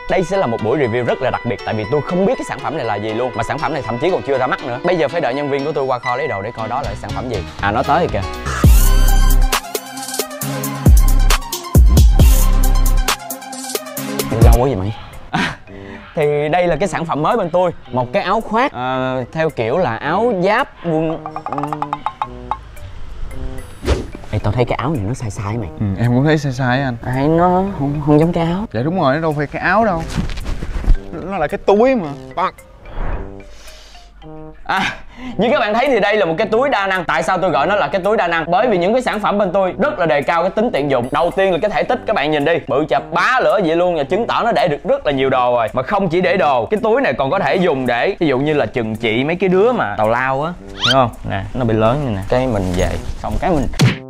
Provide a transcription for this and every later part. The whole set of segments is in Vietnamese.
Đây sẽ là một buổi review rất là đặc biệt, tại vì tôi không biết cái sản phẩm này là gì luôn, mà sản phẩm này thậm chí còn chưa ra mắt nữa. Bây giờ phải đợi nhân viên của tôi qua kho lấy đồ để coi đó là sản phẩm gì. À, nó tới rồi kìa. Lâu quá gì mày? Thì đây là cái sản phẩm mới bên tôi, một cái áo khoác theo kiểu là áo giáp quân. Ê, tao thấy cái áo này nó sai sai mày. Em cũng thấy sai sai anh. Ai nó không giống cái áo. Dạ đúng rồi, nó đâu phải cái áo đâu, nó là cái túi mà. Như các bạn thấy thì đây là một cái túi đa năng. Tại sao tôi gọi nó là cái túi đa năng? Bởi vì những cái sản phẩm bên tôi rất là đề cao cái tính tiện dụng. Đầu tiên là cái thể tích, các bạn nhìn đi, bự chập bá lửa vậy luôn, và chứng tỏ nó để được rất là nhiều đồ rồi. Mà không chỉ để đồ, cái túi này còn có thể dùng để ví dụ như là chừng trị mấy cái đứa mà tào lao á, hiểu không? Nè, nó bị lớn như nè, cái mình về xong cái mình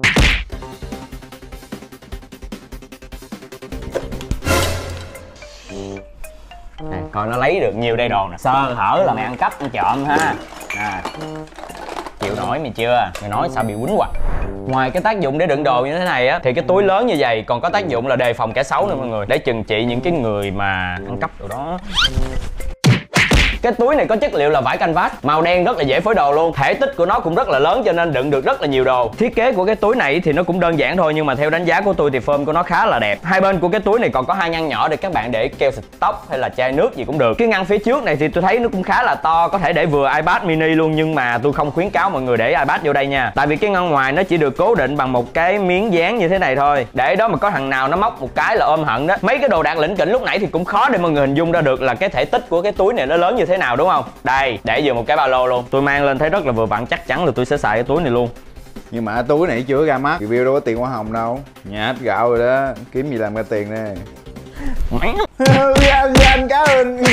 nè, coi nó lấy được nhiều đây đồ nè. Sơ hở là mày ăn cắp ăn trộm ha. Nè, chịu nổi mày chưa? Mày nói sao bị quýnh hoài. Ngoài cái tác dụng để đựng đồ như thế này á, thì cái túi lớn như vậy còn có tác dụng là đề phòng kẻ xấu nữa mọi người, để trừng trị những cái người mà ăn cắp đồ đó. Cái túi này có chất liệu là vải canvas, màu đen rất là dễ phối đồ luôn. Thể tích của nó cũng rất là lớn cho nên đựng được rất là nhiều đồ. Thiết kế của cái túi này thì nó cũng đơn giản thôi, nhưng mà theo đánh giá của tôi thì form của nó khá là đẹp. Hai bên của cái túi này còn có hai ngăn nhỏ để các bạn để keo xịt tóc hay là chai nước gì cũng được. Cái ngăn phía trước này thì tôi thấy nó cũng khá là to, có thể để vừa iPad mini luôn, nhưng mà tôi không khuyến cáo mọi người để iPad vô đây nha. Tại vì cái ngăn ngoài nó chỉ được cố định bằng một cái miếng dán như thế này thôi. Để đó mà có thằng nào nó móc một cái là ôm hận đó. Mấy cái đồ đạc lỉnh kỉnh lúc nãy thì cũng khó để mọi người hình dung ra được là cái thể tích của cái túi này nó lớn như thế nào, đúng không? Đây, để vừa một cái ba lô luôn. Tôi mang lên thấy rất là vừa vặn, chắc chắn là tôi sẽ xài cái túi này luôn. Nhưng mà túi này chưa ra mắt, review đâu có tiền hoa hồng đâu. Nhà hết gạo rồi đó, kiếm gì làm ra tiền nè. Mẹ Anh cảm ơn.